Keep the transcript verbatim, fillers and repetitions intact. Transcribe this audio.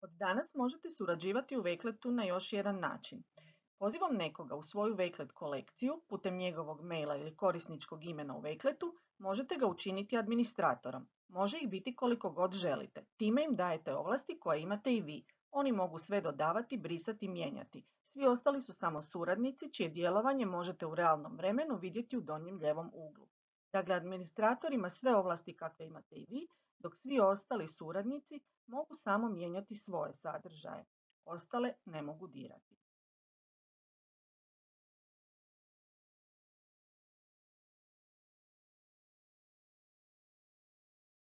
Od danas možete surađivati u Wakeletu na još jedan način. Pozivom nekoga u svoju Wakelet kolekciju putem njegovog maila ili korisničkog imena u Wakeletu možete ga učiniti administratorom. Može ih biti koliko god želite. Time im dajete ovlasti koje imate i vi. Oni mogu sve dodavati, brisati, mijenjati. Svi ostali su samo suradnici čije djelovanje možete u realnom vremenu vidjeti u donjem ljevom uglu. Dakle, administrator ima sve ovlasti kakve imate i vi, dok svi ostali suradnici mogu samo mijenjati svoje sadržaje. Ostale ne mogu dirati.